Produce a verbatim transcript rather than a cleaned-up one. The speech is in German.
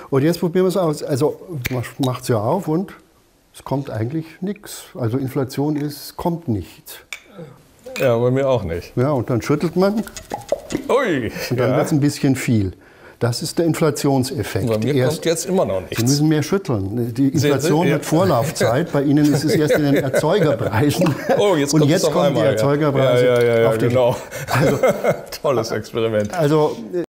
Und jetzt probieren wir es aus. Also man macht es ja auf und es kommt eigentlich nichts. Also Inflation ist, kommt nicht. Ja, bei mir auch nicht. Ja, und dann schüttelt man Ui, und dann ja. wird es ein bisschen viel. Das ist der Inflationseffekt. Bei mir erst, kommt jetzt immer noch Sie nichts. müssen mehr schütteln. Die Inflation Sie, ja. hat Vorlaufzeit. Bei Ihnen ist es erst in den Erzeugerpreisen. Oh, jetzt und kommt jetzt es auf kommen einmal, die Erzeugerpreise ja. Ja, ja, ja, auf die. genau. Also, Tolles Experiment. also